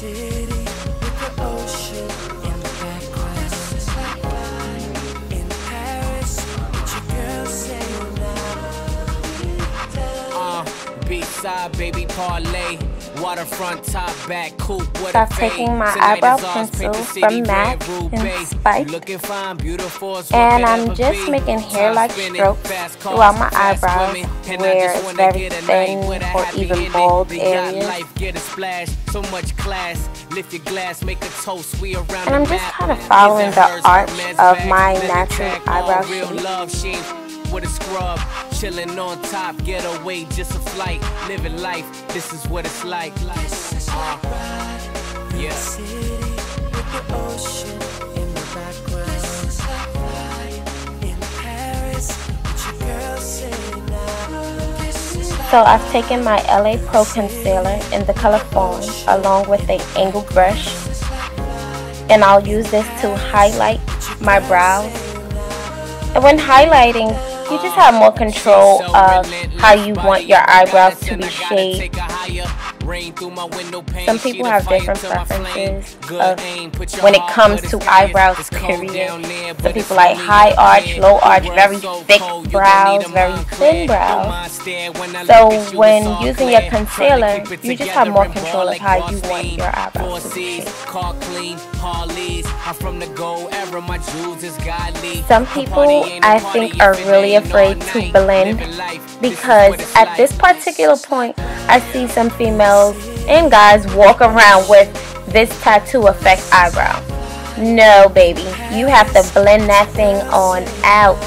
city with the ocean in the background. In Paris, with your girl saying now. Beachside, baby, parlay. Waterfront, top, back, coupe, what So I'm taking my eyebrow pencil from MAC in Spike, and I'm just making hair-like strokes throughout my eyebrows where it's very thin or even bald areas. And I'm just kind of following the arch of my natural eyebrow shape. With a scrub, chilling on top, get away, just a flight, living life, this is what it's like. Yeah. So I've taken my LA Pro concealer in the color Fawn along with an angled brush, and I'll use this to highlight my brows. And when highlighting, you just have more control of how you want your eyebrows to be shaped. Some people have different preferences of when it comes to eyebrows, period. Some people like high arch, low arch, very thick brows, very thin brows. So when using your concealer, you just have more control of how you want your eyebrows to be shaped. Some people, I think, are really afraid to blend because at this particular point, I see some females and guys walk around with this tattoo effect eyebrow. No, baby, you have to blend that thing on out.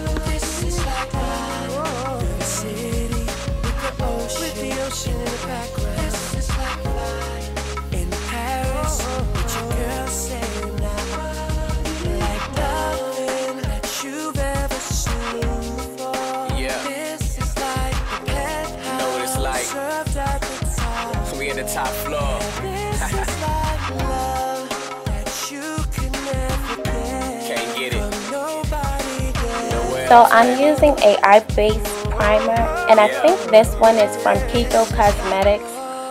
In the top floor. Can't get it. So I'm using a eye base primer, and I think this one is from Kiko Cosmetics.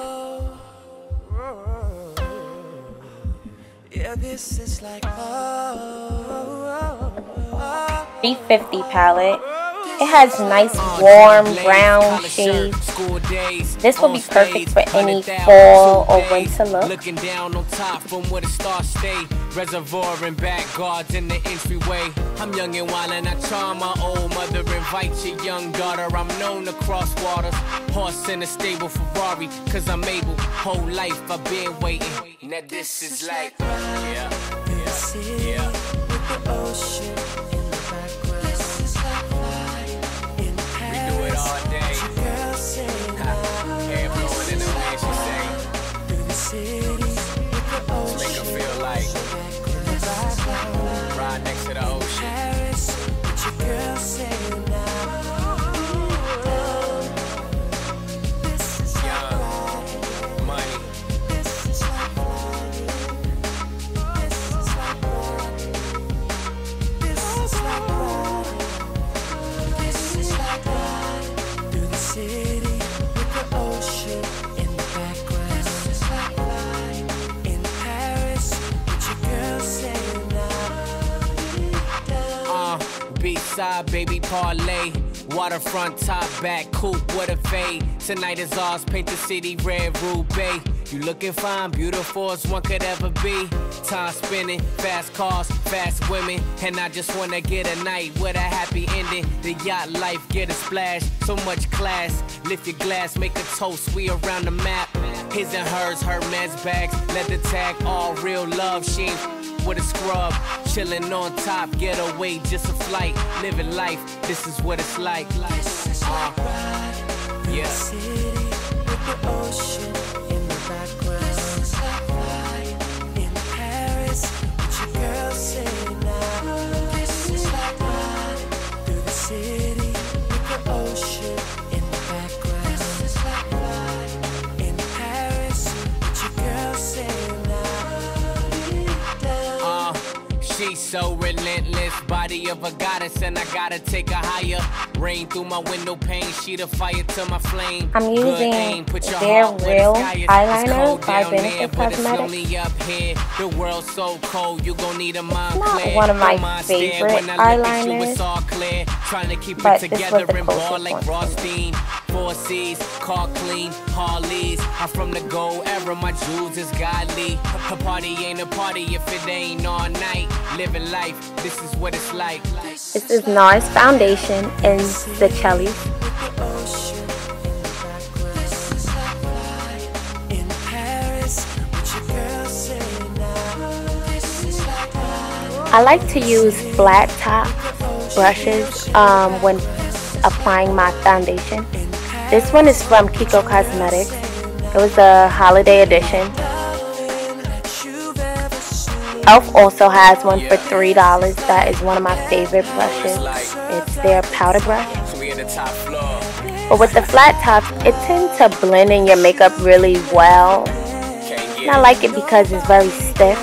Yeah, this is like 350 palette. It has nice warm brown shades. This will be perfect for any fall or winter look. Looking down on top from where the stars stay. Reservoir and back guards in the entryway. I'm young and wild and I charm my old mother. Invite your young daughter. I'm known to cross waters. Horse in a stable Ferrari. Cause I'm able. Whole life I've been waiting. Now this is like, yeah. with the ocean in the background. This is like in Paris. All day. Girl saying Hair blowing in the wind, she say. through the city with the ocean. Make her feel like right next to the ocean. Paris, with your girl saying this is Young, money. this is like through the city with the ocean in the background. In Paris, with your girl saying Beachside, baby, parlay. Waterfront, top, back, coupe, what a fade. Tonight is ours, paint the city red, Roubaix. You looking fine, beautiful as one could ever be. Time spinning, fast cars, fast women. And I just wanna get a night with a happy ending. The yacht life, get a splash, so much class. Lift your glass, make a toast, we around the map. His and hers, Hermes bags, leather tag, all real love. She ain't with a scrub, chilling on top, get away, just a flight. Living life, this is what it's like. Yeah. city with the ocean in the background. In Paris, with your girl saying this is like through the city with the ocean in the background. In Paris, with your girl saying She's so relentless, body of a goddess, and I gotta take her higher. Rain through my window pane, sheet of fire to my flame. I'm using their real eyeliner by Benefit Cosmetics. The world's so cold, you gon' need a mind Not clear. one of my favorite eyeliners, Trying to keep but it this together was the and ball closest like one for me. Rothstein. 4 C's, car clean, Harleys. I'm from the gold era, my jewels is godly. A party ain't a party if it ain't all night. Living life, this is what it's like. This is NARS Foundation in the Chelly. I like to use flat top brushes when applying my foundation. This one is from Kiko Cosmetics. It was a holiday edition. Elf also has one for $3. That is one of my favorite brushes. It's their powder brush. But with the flat tops, it tends to blend in your makeup really well. And I like it because it's very stiff.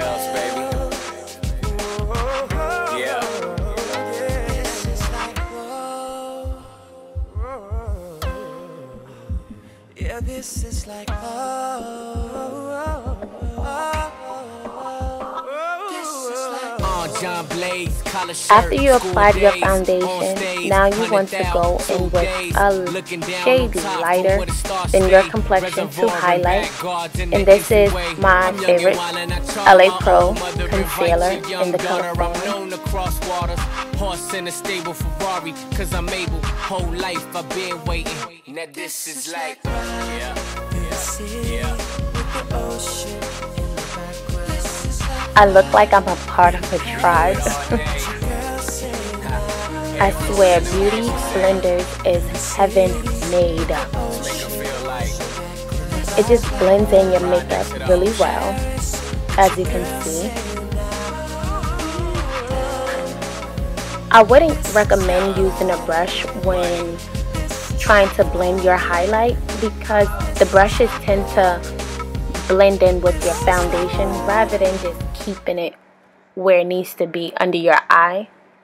Yeah, this is like After you applied your foundation, now you want to go in with a shade lighter than your complexion to highlight. And this is my favorite LA Pro concealer in the color Fawn. Horse in a stable Ferrari, cause I'm able. Whole life I've been waiting. Now this is like, I look like I'm a part of a tribe. I swear, beauty blenders is heaven made. It just blends in your makeup really well, as you can see. I wouldn't recommend using a brush when trying to blend your highlight because the brushes tend to blend in with your foundation rather than just keeping it where it needs to be under your eye.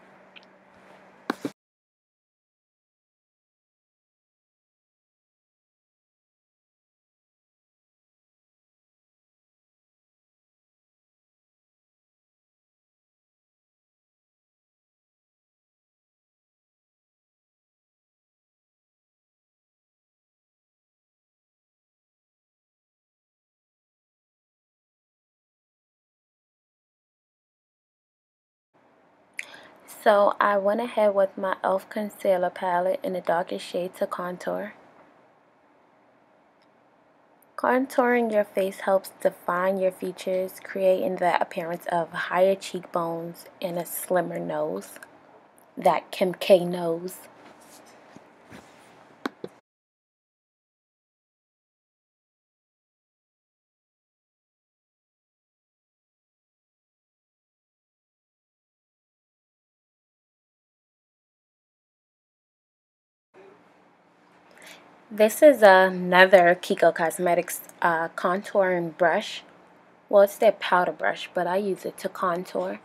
So I went ahead with my e.l.f. concealer palette in the darkest shade to contour. Contouring your face helps define your features, creating the appearance of higher cheekbones and a slimmer nose. That Kim K nose. This is another Kiko Cosmetics contouring brush. Well, it's their powder brush, but I use it to contour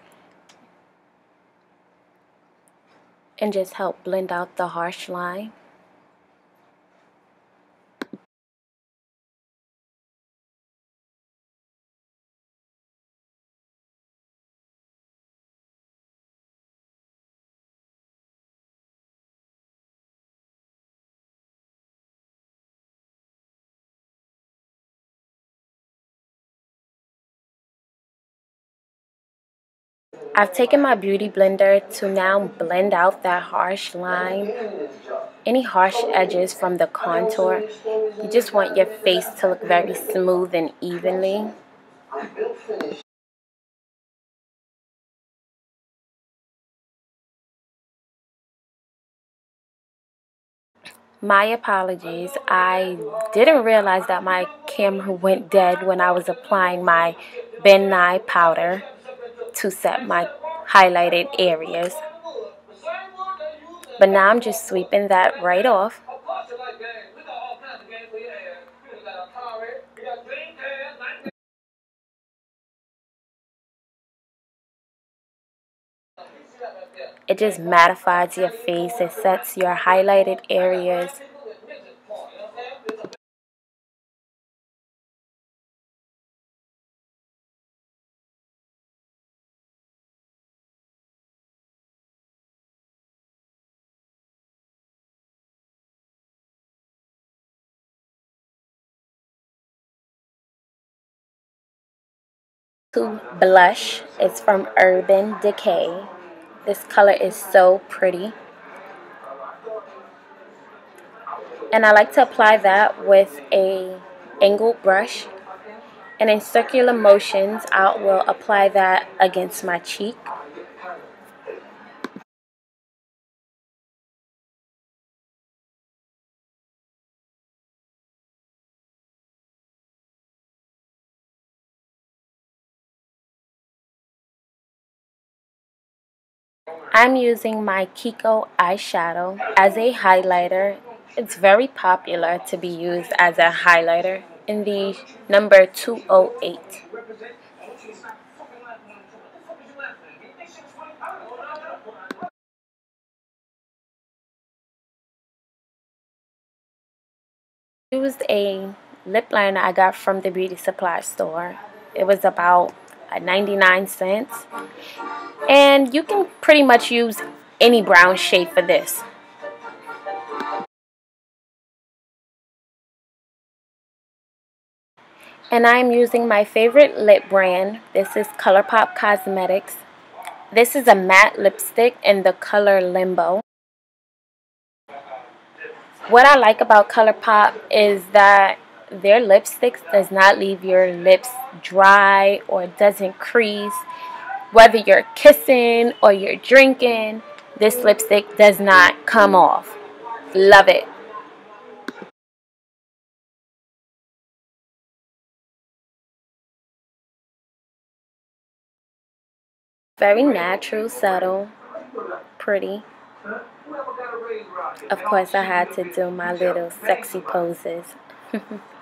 and just help blend out the harsh line. I've taken my beauty blender to now blend out that harsh line, any harsh edges from the contour. You just want your face to look very smooth and evenly. My apologies. I didn't realize that my camera went dead when I was applying my Ben Nye powder to set my highlighted areas. But now I'm just sweeping that right off. It just mattifies your face. It sets your highlighted areas. To blush, it's from Urban Decay. This color is so pretty. And I like to apply that with a angled brush. And in circular motions, I will apply that against my cheek. I'm using my Kiko eyeshadow as a highlighter. It's very popular to be used as a highlighter in the number 208. I used a lip liner I got from the beauty supply store. It was about 99 cents. And you can pretty much use any brown shade for this. And I'm using my favorite lip brand. This is ColourPop Cosmetics. This is a matte lipstick in the color Limbo. What I like about ColourPop is that their lipsticks does not leave your lips dry or doesn't crease. Whether you're kissing or you're drinking, this lipstick does not come off. Love it. Very natural, subtle, pretty. Of course, I had to do my little sexy poses.